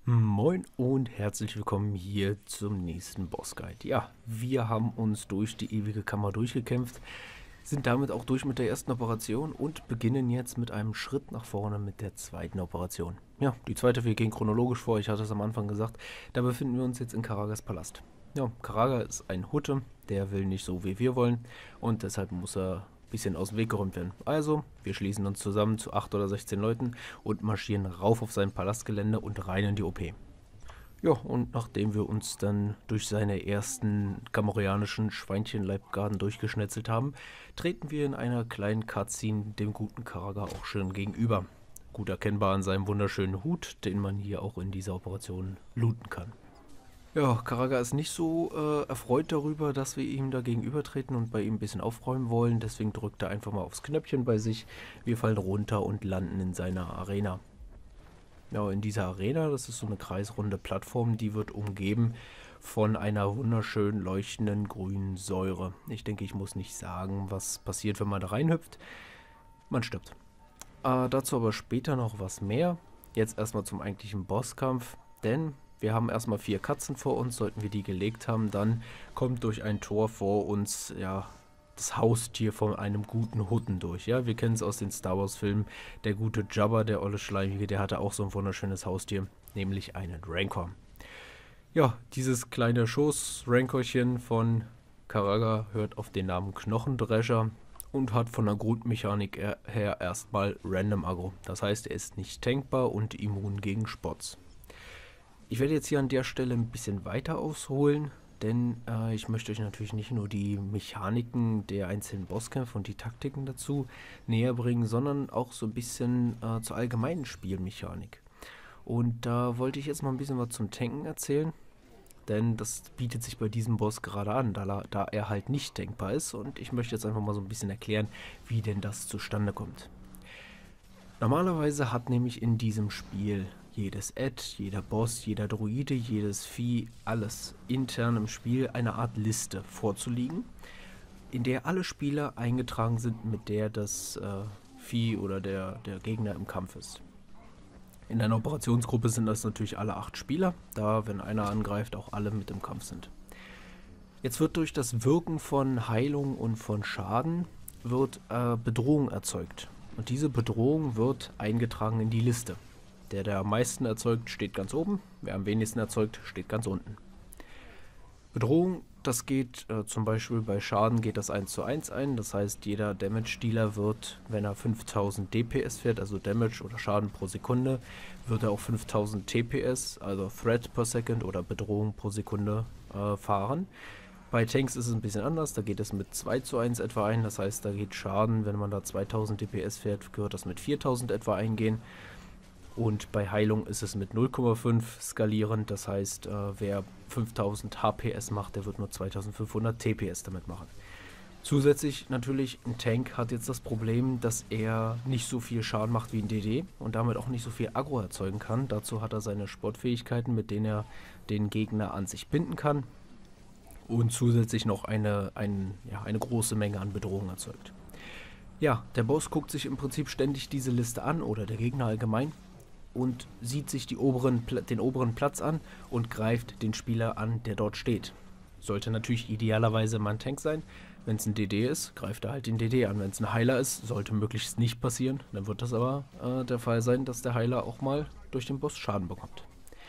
Moin und herzlich willkommen hier zum nächsten Bossguide. Ja, wir haben uns durch die ewige Kammer durchgekämpft, sind damit auch durch mit der ersten Operation und beginnen jetzt mit einem Schritt nach vorne mit der zweiten Operation. Ja, die zweite, wir gehen chronologisch vor, ich hatte es am Anfang gesagt, da befinden wir uns jetzt in Karagas Palast. Ja, Karaga ist ein Hutte, der will nicht so wie wir wollen und deshalb muss er bisschen aus dem Weg geräumt werden. Also, wir schließen uns zusammen zu 8 oder 16 Leuten und marschieren rauf auf sein Palastgelände und rein in die OP. Ja, und nachdem wir uns dann durch seine ersten gamorreanischen Schweinchenleibgarden durchgeschnetzelt haben, treten wir in einer kleinen Cutscene dem guten Karaga auch schön gegenüber. Gut erkennbar an seinem wunderschönen Hut, den man hier auch in dieser Operation looten kann. Ja, Karaga ist nicht so erfreut darüber, dass wir ihm da gegenübertreten und bei ihm ein bisschen aufräumen wollen. Deswegen drückt er einfach mal aufs Knöpfchen bei sich. Wir fallen runter und landen in seiner Arena. Ja, in dieser Arena, das ist so eine kreisrunde Plattform, die wird umgeben von einer wunderschön leuchtenden grünen Säure. Ich denke, ich muss nicht sagen, was passiert, wenn man da reinhüpft. Man stirbt. Dazu aber später noch was mehr. Jetzt erstmal zum eigentlichen Bosskampf, denn wir haben erstmal 4 Katzen vor uns. Sollten wir die gelegt haben, dann kommt durch ein Tor vor uns, ja, das Haustier von einem guten Hutten durch. Ja, wir kennen es aus den Star Wars Filmen. Der gute Jabba, der olle Schleimige, der hatte auch so ein wunderschönes Haustier, nämlich einen Rancor. Ja, dieses kleine Schoß-Rancorchen von Karaga hört auf den Namen Knochendrescher und hat von der Grundmechanik her erstmal Random Aggro. Das heißt, er ist nicht tankbar und immun gegen Spots. Ich werde jetzt hier an der Stelle ein bisschen weiter ausholen, denn ich möchte euch natürlich nicht nur die Mechaniken der einzelnen Bosskämpfe und die Taktiken dazu näher bringen, sondern auch so ein bisschen zur allgemeinen Spielmechanik. Und da wollte ich jetzt mal ein bisschen was zum Tanken erzählen, denn das bietet sich bei diesem Boss gerade an, da er halt nicht tankbar ist. Und ich möchte jetzt einfach mal so ein bisschen erklären, wie denn das zustande kommt. Normalerweise hat nämlich in diesem Spiel jedes Ad, jeder Boss, jeder Druide, jedes Vieh, alles intern im Spiel eine Art Liste vorzuliegen, in der alle Spieler eingetragen sind, mit der das Vieh oder der Gegner im Kampf ist. In einer Operationsgruppe sind das natürlich alle 8 Spieler, da wenn einer angreift, auch alle mit im Kampf sind. Jetzt wird durch das Wirken von Heilung und von Schaden wird Bedrohung erzeugt. Und diese Bedrohung wird eingetragen in die Liste. Der am meisten erzeugt, steht ganz oben. Wer am wenigsten erzeugt, steht ganz unten. Bedrohung, das geht zum Beispiel bei Schaden geht das 1:1 ein. Das heißt, jeder Damage-Dealer wird, wenn er 5000 DPS fährt, also Damage oder Schaden pro Sekunde, wird er auch 5000 TPS, also Threat per Second oder Bedrohung pro Sekunde fahren. Bei Tanks ist es ein bisschen anders, da geht es mit 2:1 etwa ein. Das heißt, da geht Schaden, wenn man da 2000 DPS fährt, wird das mit 4000 etwa eingehen. Und bei Heilung ist es mit 0,5 skalierend, das heißt, wer 5000 HPS macht, der wird nur 2500 TPS damit machen. Zusätzlich natürlich, ein Tank hat jetzt das Problem, dass er nicht so viel Schaden macht wie ein DD und damit auch nicht so viel Aggro erzeugen kann. Dazu hat er seine Sportfähigkeiten, mit denen er den Gegner an sich binden kann und zusätzlich noch eine große Menge an Bedrohung erzeugt. Ja, der Boss guckt sich im Prinzip ständig diese Liste an oder der Gegner allgemein und sieht sich den oberen Platz an und greift den Spieler an, der dort steht. Sollte natürlich idealerweise mal ein Tank sein. Wenn es ein DD ist, greift er halt den DD an. Wenn es ein Heiler ist, sollte möglichst nicht passieren. Dann wird das aber der Fall sein, dass der Heiler auch mal durch den Boss Schaden bekommt.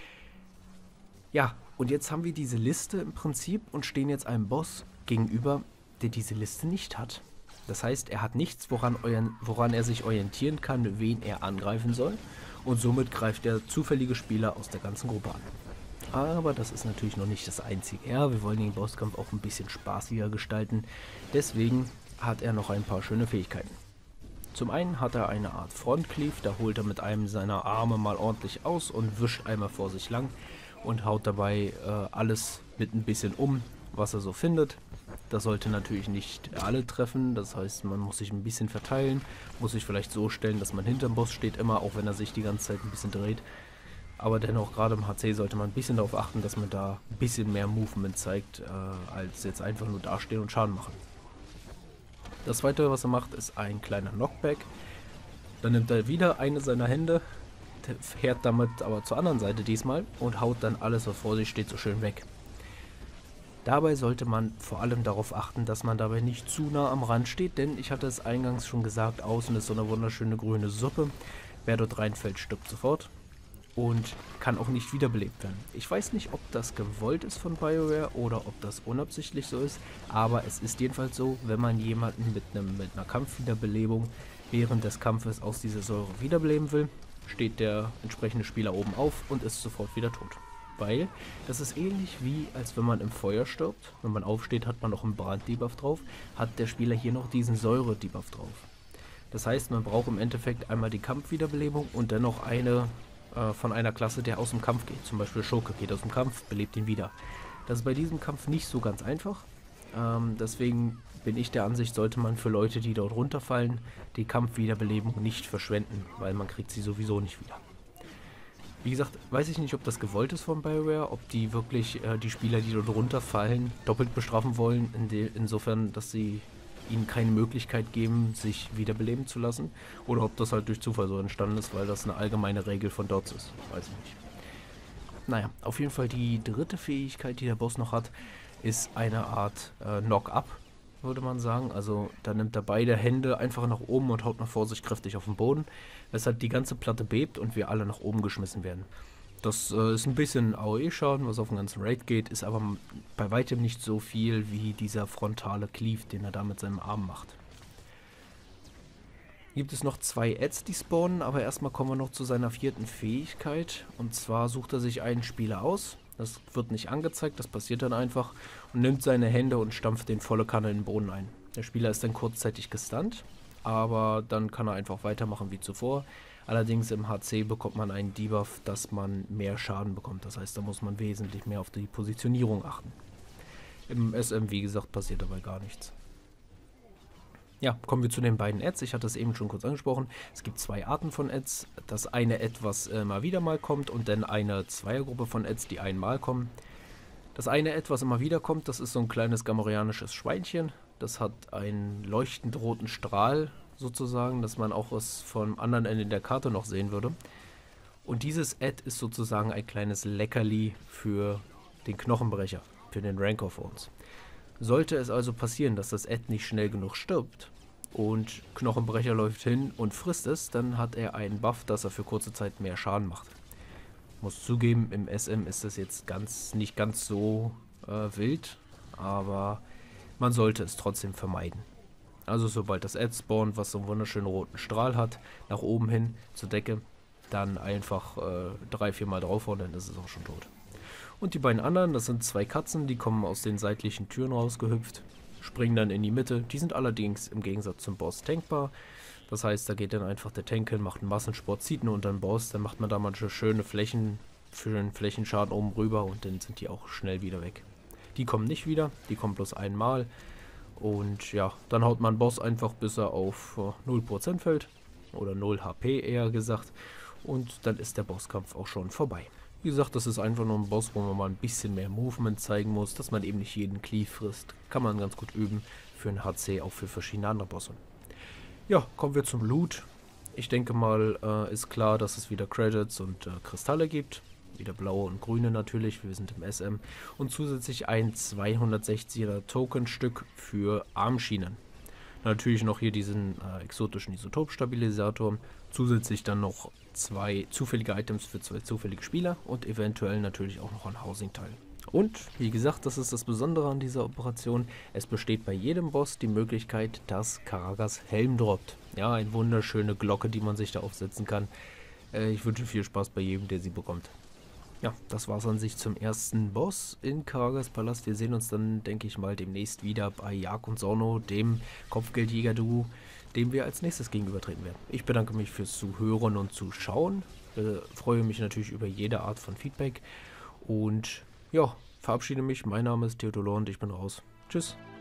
Ja, und jetzt haben wir diese Liste im Prinzip und stehen jetzt einem Boss gegenüber, der diese Liste nicht hat. Das heißt, er hat nichts, woran er sich orientieren kann, wen er angreifen soll. Und somit greift er zufällige Spieler aus der ganzen Gruppe an. Aber das ist natürlich noch nicht das Einzige. Ja, wir wollen den Bosskampf auch ein bisschen spaßiger gestalten. Deswegen hat er noch ein paar schöne Fähigkeiten. Zum einen hat er eine Art Frontcleave, da holt er mit einem seiner Arme mal ordentlich aus und wischt einmal vor sich lang und haut dabei alles mit ein bisschen um, was er so findet. Das sollte natürlich nicht alle treffen, das heißt, man muss sich ein bisschen verteilen, muss sich vielleicht so stellen, dass man hinterm Boss steht immer, auch wenn er sich die ganze Zeit ein bisschen dreht. Aber dennoch, gerade im HC sollte man ein bisschen darauf achten, dass man da ein bisschen mehr Movement zeigt, als jetzt einfach nur dastehen und Schaden machen. Das zweite, was er macht, ist ein kleiner Knockback. Dann nimmt er wieder eine seiner Hände, Der fährt damit aber zur anderen Seite diesmal und haut dann alles, was vor sich steht, so schön weg. Dabei sollte man vor allem darauf achten, dass man dabei nicht zu nah am Rand steht, denn ich hatte es eingangs schon gesagt, außen ist so eine wunderschöne grüne Suppe. Wer dort reinfällt, stirbt sofort und kann auch nicht wiederbelebt werden. Ich weiß nicht, ob das gewollt ist von BioWare oder ob das unabsichtlich so ist, aber es ist jedenfalls so, wenn man jemanden mit einer Kampfwiederbelebung während des Kampfes aus dieser Säure wiederbeleben will, steht der entsprechende Spieler oben auf und ist sofort wieder tot. Weil das ist ähnlich wie, als wenn man im Feuer stirbt. Wenn man aufsteht, hat man noch einen Brand-Debuff drauf, hat der Spieler hier noch diesen Säure-Debuff drauf. Das heißt, man braucht im Endeffekt einmal die Kampfwiederbelebung und dann noch eine von einer Klasse, der aus dem Kampf geht. Zum Beispiel Schurke geht aus dem Kampf, belebt ihn wieder. Das ist bei diesem Kampf nicht so ganz einfach. Deswegen bin ich der Ansicht, sollte man für Leute, die dort runterfallen, die Kampfwiederbelebung nicht verschwenden, weil man kriegt sie sowieso nicht wieder. Wie gesagt, weiß ich nicht, ob das gewollt ist von BioWare, ob die wirklich die Spieler, die dort runterfallen, doppelt bestrafen wollen, insofern, dass sie ihnen keine Möglichkeit geben, sich wiederbeleben zu lassen, oder ob das halt durch Zufall so entstanden ist, weil das eine allgemeine Regel von Dots ist. Weiß ich nicht. Naja, auf jeden Fall die dritte Fähigkeit, die der Boss noch hat, ist eine Art Knock-Up, würde man sagen. Also da nimmt er beide Hände einfach nach oben und haut nach vor sich kräftig auf den Boden, weshalb die ganze Platte bebt und wir alle nach oben geschmissen werden. Das ist ein bisschen AOE-Schaden, was auf den ganzen Raid geht, ist aber bei weitem nicht so viel wie dieser frontale Cleave, den er da mit seinem Arm macht. Gibt es noch 2 Adds, die spawnen, aber erstmal kommen wir noch zu seiner 4. Fähigkeit. Und zwar sucht er sich einen Spieler aus. Das wird nicht angezeigt, das passiert dann einfach. Und nimmt seine Hände und stampft den volle Kanne in den Boden ein. Der Spieler ist dann kurzzeitig gestunt, aber dann kann er einfach weitermachen wie zuvor. Allerdings im HC bekommt man einen Debuff, dass man mehr Schaden bekommt. Das heißt, da muss man wesentlich mehr auf die Positionierung achten. Im SM, wie gesagt, passiert dabei gar nichts. Ja, kommen wir zu den beiden Adds. Ich hatte es eben schon kurz angesprochen. Es gibt 2 Arten von Adds. Das eine Add, was immer wieder mal kommt, und dann eine Zweiergruppe von Adds, die einmal kommen. Das eine Add, was immer wieder kommt, das ist so ein kleines gamorianisches Schweinchen. Das hat einen leuchtend roten Strahl sozusagen, dass man auch was vom anderen Ende der Karte noch sehen würde. Und dieses Add ist sozusagen ein kleines Leckerli für den Knochenbrecher, für den Rancor für uns. Sollte es also passieren, dass das Add nicht schnell genug stirbt und Knochenbrecher läuft hin und frisst es, dann hat er einen Buff, dass er für kurze Zeit mehr Schaden macht. Muss zugeben, im SM ist das jetzt nicht ganz so wild, aber man sollte es trotzdem vermeiden. Also sobald das Add spawnt, was so einen wunderschönen roten Strahl hat, nach oben hin zur Decke, dann einfach 3-4 Mal draufhauen, dann ist es auch schon tot. Und die beiden anderen, das sind 2 Katzen, die kommen aus den seitlichen Türen rausgehüpft, springen dann in die Mitte. Die sind allerdings im Gegensatz zum Boss tankbar. Das heißt, da geht dann einfach der Tank hin, macht einen Massensport, zieht ihn unter den Boss, dann macht man da manche schönen Flächenschaden oben rüber und dann sind die auch schnell wieder weg. Die kommen nicht wieder, die kommen bloß einmal. Und ja, dann haut man Boss einfach, bis er auf 0% fällt. Oder 0 HP eher gesagt. Und dann ist der Bosskampf auch schon vorbei. Wie gesagt, das ist einfach nur ein Boss, wo man mal ein bisschen mehr Movement zeigen muss, dass man eben nicht jeden Cleave frisst. Kann man ganz gut üben für ein HC, auch für verschiedene andere Bosse. Ja, kommen wir zum Loot. Ich denke mal, ist klar, dass es wieder Credits und Kristalle gibt. Wieder blaue und grüne natürlich, wir sind im SM. Und zusätzlich ein 260er Tokenstück für Armschienen. Natürlich noch hier diesen exotischen Isotopstabilisator. Zusätzlich dann noch 2 zufällige Items für 2 zufällige Spieler und eventuell natürlich auch noch ein Housing-Teil. Und, wie gesagt, das ist das Besondere an dieser Operation. Es besteht bei jedem Boss die Möglichkeit, dass Karagas Helm droppt. Ja, eine wunderschöne Glocke, die man sich da aufsetzen kann. Ich wünsche viel Spaß bei jedem, der sie bekommt. Ja, das war's an sich zum ersten Boss in Karagas Palast. Wir sehen uns dann, denke ich mal, demnächst wieder bei Jak und Sorno, dem Kopfgeldjäger-Duo, dem wir als nächstes gegenübertreten werden. Ich bedanke mich fürs Zuhören und Zuschauen. Freue mich natürlich über jede Art von Feedback. Und ja, verabschiede mich. Mein Name ist Theodor und ich bin raus. Tschüss.